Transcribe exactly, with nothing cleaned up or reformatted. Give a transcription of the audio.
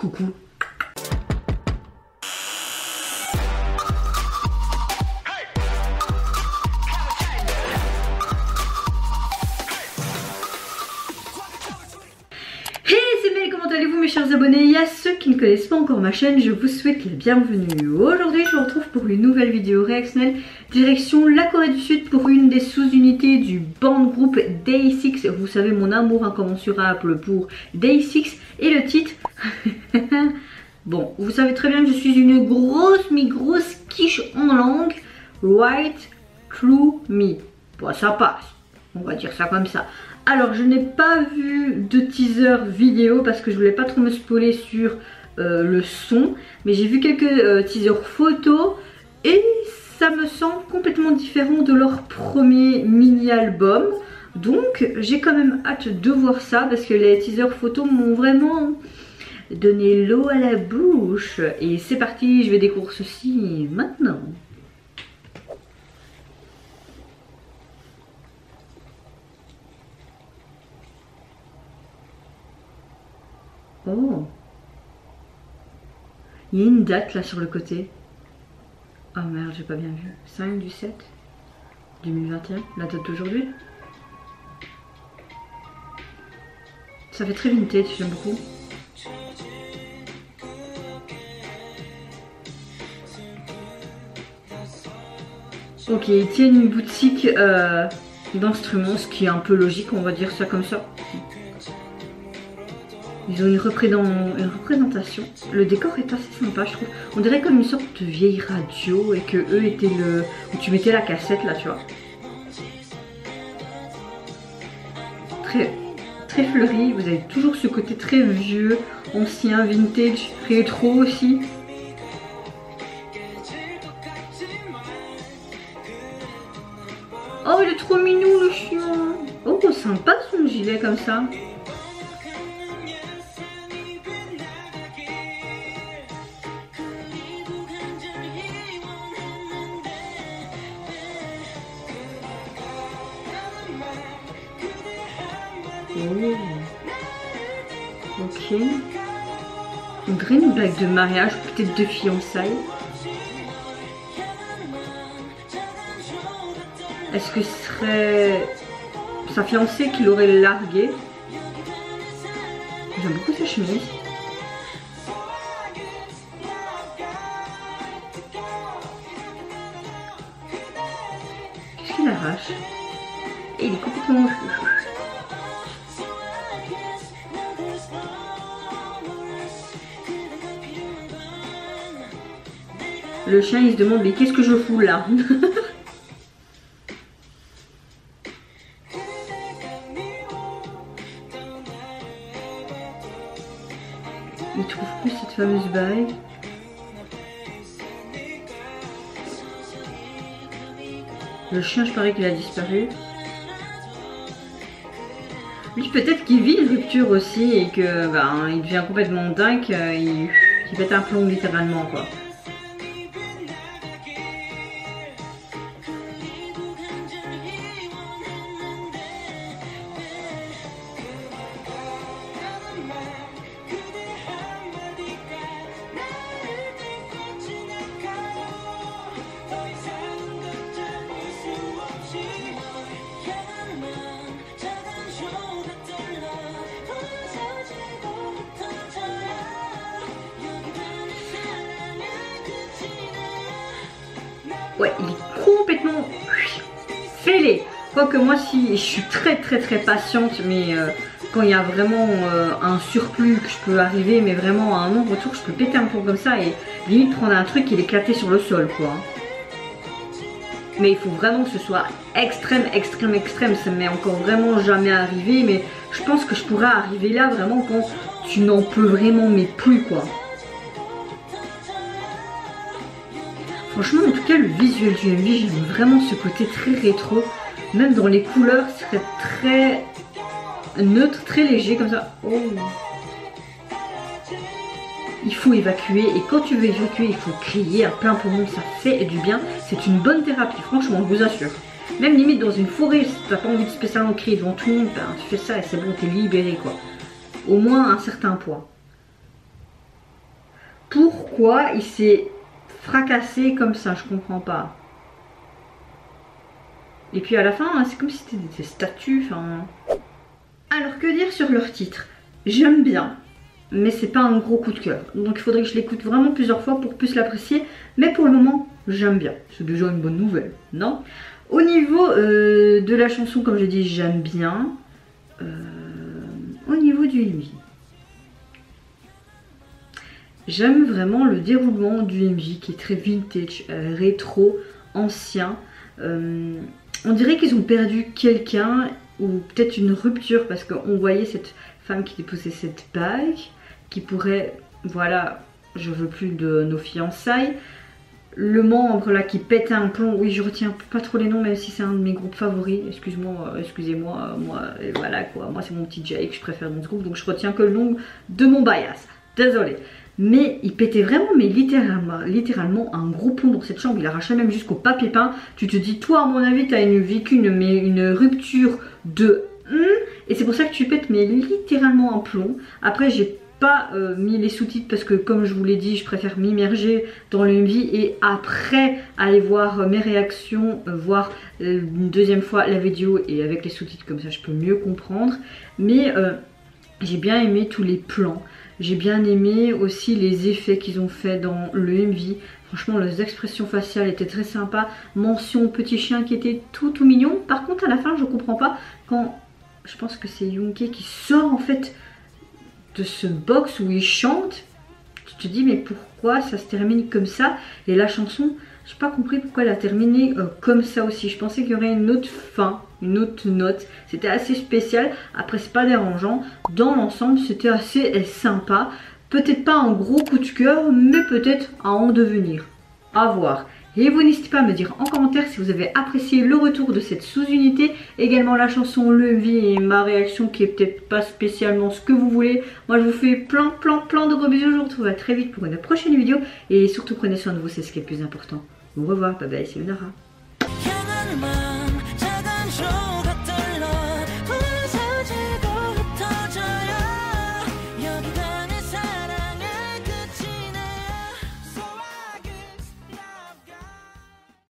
coucou. Comment allez-vous mes chers abonnés? Et à ceux qui ne connaissent pas encore ma chaîne, je vous souhaite la bienvenue. Aujourd'hui je vous retrouve pour une nouvelle vidéo réactionnelle direction la Corée du Sud pour une des sous-unités du band groupe Day six. Vous savez mon amour incommensurable pour Day six. Et le titre bon, vous savez très bien que je suis une grosse mi grosse quiche en langue. Right Through Me. Bon, ça passe, on va dire ça comme ça. Alors je n'ai pas vu de teaser vidéo parce que je voulais pas trop me spoiler sur euh, le son. Mais j'ai vu quelques euh, teasers photos et ça me semble complètement différent de leur premier mini-album. Donc j'ai quand même hâte de voir ça parce que les teasers photos m'ont vraiment donné l'eau à la bouche. Et c'est parti, je vais découvrir ceci maintenant. Oh, il y a une date là sur le côté. Oh merde, j'ai pas bien vu. cinq du sept deux mille vingt et un, la date d'aujourd'hui. Ça fait très vintage, j'aime beaucoup. Ok, ils tiennent une boutique euh, d'instruments, ce qui est un peu logique, on va dire ça comme ça. Ils ont une, une représentation. Le décor est assez sympa, je trouve. On dirait comme une sorte de vieille radio et que eux étaient le... où tu mettais la cassette là, tu vois. Très, très fleuri. Vous avez toujours ce côté très vieux, ancien, vintage, rétro aussi. Oh, il est trop mignon le chien. Oh, sympa son gilet comme ça. Oh. Ok. On dirait une blague de mariage, peut-être de fiançailles. Est-ce que ce serait sa fiancée qui l'aurait largué? J'aime beaucoup sa chemise. Qu'est-ce qu'il arrache? Et il est complètement fou. Le chien il se demande mais qu'est-ce que je fous là? Il trouve plus cette fameuse bague. Le chien je parie qu'il a disparu. Lui peut-être qu'il vit une rupture aussi et que ben, il devient complètement dingue. Il, il pète un plomb littéralement quoi. Ouais, il est complètement fêlé. Quoique moi, si je suis très très très patiente, mais euh, quand il y a vraiment euh, un surplus que je peux arriver, mais vraiment à un nombre de tours, je peux péter un plomb comme ça et limite prendre un truc et l'éclater sur le sol, quoi. Mais il faut vraiment que ce soit extrême, extrême, extrême. Ça m'est encore vraiment jamais arrivé, mais je pense que je pourrais arriver là vraiment quand tu n'en peux vraiment mais plus, quoi. Franchement, en tout cas, le visuel du M V, j'aime vraiment ce côté très rétro. Même dans les couleurs, ce serait très neutre, très léger comme ça. Oh. Il faut évacuer et quand tu veux évacuer, il faut crier à plein poumon, ça fait du bien. C'est une bonne thérapie, franchement, je vous assure. Même limite dans une forêt, si t'as pas envie de spécialement crier devant tout le monde, ben, tu fais ça et c'est bon, t'es libéré quoi. Au moins un certain point. pourquoi il s'est fracassé comme ça, je comprends pas. Et puis à la fin, hein, c'est comme si c'était des statues. Enfin... Alors que dire sur leur titre? J'aime bien, mais c'est pas un gros coup de cœur. Donc il faudrait que je l'écoute vraiment plusieurs fois pour plus l'apprécier. Mais pour le moment, j'aime bien. C'est déjà une bonne nouvelle, non? Au niveau euh, de la chanson, comme je dis, j'aime bien. Euh, au niveau du M V, j'aime vraiment le déroulement du M V qui est très vintage, euh, rétro, ancien. Euh, on dirait qu'ils ont perdu quelqu'un ou peut-être une rupture parce qu'on voyait cette femme qui déposait cette bague qui pourrait, voilà, je veux plus de nos fiançailles. Le membre là qui pète un plomb, oui je retiens pas trop les noms même si c'est un de mes groupes favoris, excuse-moi, excusez-moi, moi, et voilà quoi, moi c'est mon petit Jake, je préfère dans ce groupe donc je retiens que le nom de mon bias, désolé. Mais il pétait vraiment, mais littéralement, littéralement un gros plomb dans cette chambre, il arrachait même jusqu'au papier peint. Tu te dis, toi à mon avis t'as une, vécu une, mais une rupture de hum, et c'est pour ça que tu pètes mais littéralement un plomb. Après j'ai pas euh, mis les sous-titres parce que comme je vous l'ai dit, je préfère m'immerger dans le M V et après aller voir mes réactions, euh, voir euh, une deuxième fois la vidéo et avec les sous-titres, comme ça je peux mieux comprendre. Mais euh, j'ai bien aimé tous les plans, j'ai bien aimé aussi les effets qu'ils ont fait dans le M V. Franchement les expressions faciales étaient très sympas. Mention petit chien qui était tout tout mignon. Par contre à la fin je comprends pas quand, je pense que c'est Yoongi qui sort en fait de ce box où il chante, tu te dis mais pourquoi ça se termine comme ça? Et la chanson, j'ai pas compris pourquoi elle a terminé euh, comme ça aussi. Je pensais qu'il y aurait une autre fin, une autre note. C'était assez spécial. Après c'est pas dérangeant. Dans l'ensemble c'était assez euh, sympa. Peut-être pas un gros coup de cœur, mais peut-être à en devenir. À voir. Et vous n'hésitez pas à me dire en commentaire si vous avez apprécié le retour de cette sous-unité, également la chanson, le M V et ma réaction qui est peut-être pas spécialement ce que vous voulez. Moi je vous fais plein plein plein de gros bisous, je vous retrouve très vite pour une prochaine vidéo et surtout prenez soin de vous, c'est ce qui est le plus important. Au revoir, bye bye, c'est Nara.